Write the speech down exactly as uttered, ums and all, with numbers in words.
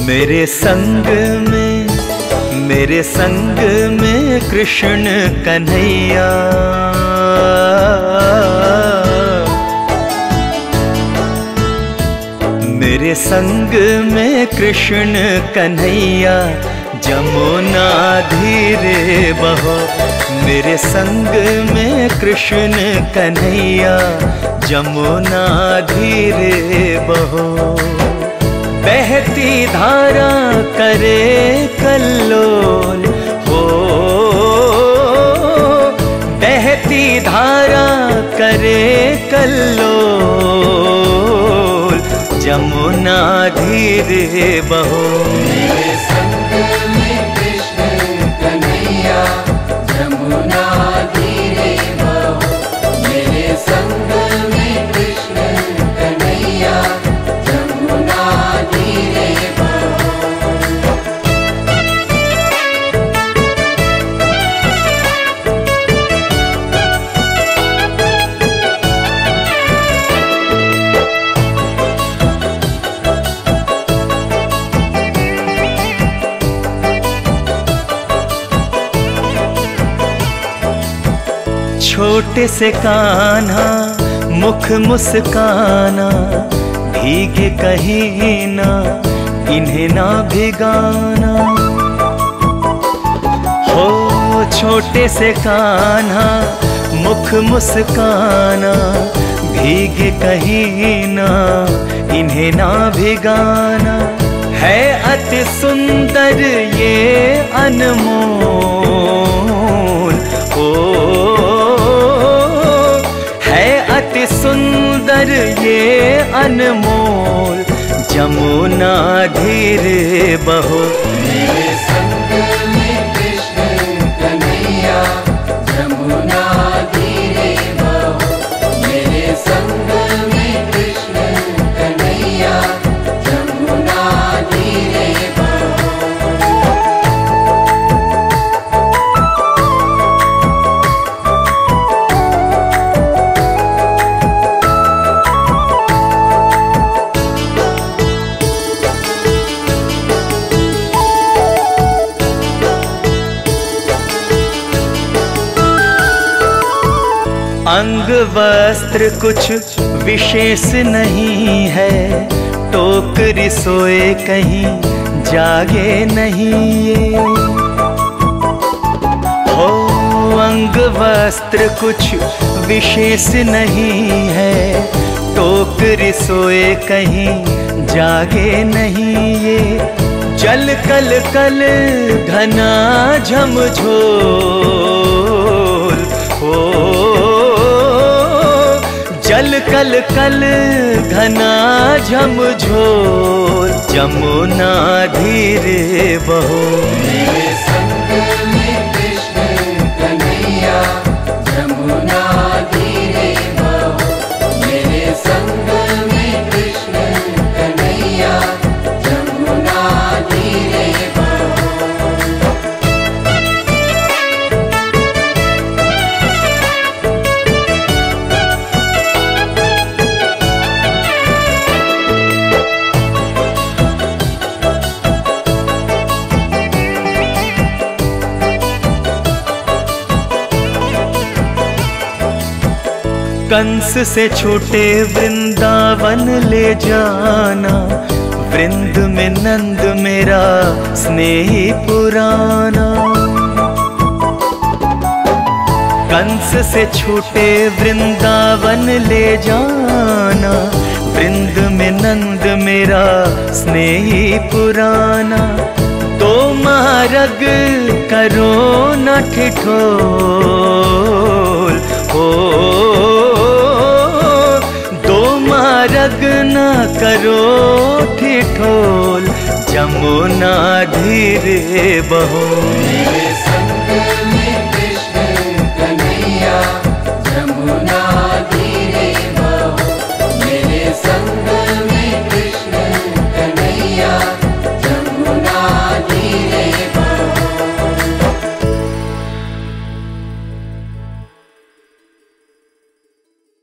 मेरे संग में, मेरे संग में कृष्ण कन्हैया, मेरे संग में कृष्ण कन्हैया, जमुना धीरे बहो। मेरे संग में कृष्ण कन्हैया, जमुना धीरे बहो। बहती धारा करे कल्लोल हो, बहती धारा करे कल्लोल, जमुना धीरे बहो। मेरे संग में कृष्ण कन्हैया, जमुना धीरे बहो। मेरे संग में कृष्ण कन्हैया, जमुना धीरे बहो। छोटे से कान्हा मुख मुस्काना, भीगे कहीं ना इन्हें ना भिगाना। हो छोटे से कान्हा मुख मुस्काना, भीगे कहीं ना इन्हें ना भिगाना। है अति सुंदर ये अनमोल ओ, अति सुंदर ये अनमोल, जमुना धीरे बहो। मेरे संग में कृष्ण कन्हैया, जमुना धीरे बहो। मेरे संग में कृष्ण कन्हैया, जमुना धीरे बहो। अंग वस्त्र कुछ विशेष नहीं है, टोकरी सोए कहीं जागे नहीं ये। हो अंग वस्त्र कुछ विशेष नहीं है, टोकरी सोए कहीं जागे नहीं ये। जल कल कल घना झमझोल हो, जल कल कल घना झमझोल, जमुना धीरे बहो। मेरे संग में कृष्ण कन्हैया, जमुना धीरे बहो। मेरे संग में कृष्ण कन्हैया, जमुना धीरे बहो। कंस से छूटे वृंदावन ले जाना, वृंद में नंद मेरा स्नेही पुराना। कंस से छूटे वृंदावन ले जाना, वृंद में नंद मेरा स्नेही पुराना। तो मारग करो न ठिठोल हो, दो मारग न करो ठिठोल, जमुना धीरे बहो। मेरे संग